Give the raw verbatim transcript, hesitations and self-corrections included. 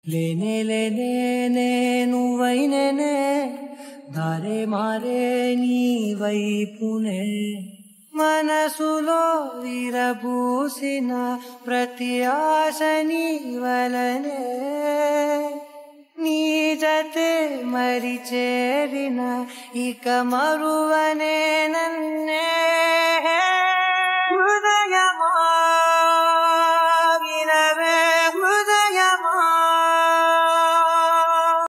లేనే లేనే నేను వైననే దారే మారే నీ వైపునే మనసులో విరబూసిన ప్రతి ఆశ నీ వలనే నీ జతే మరి చేరిన ఇక మరువనే నన్నే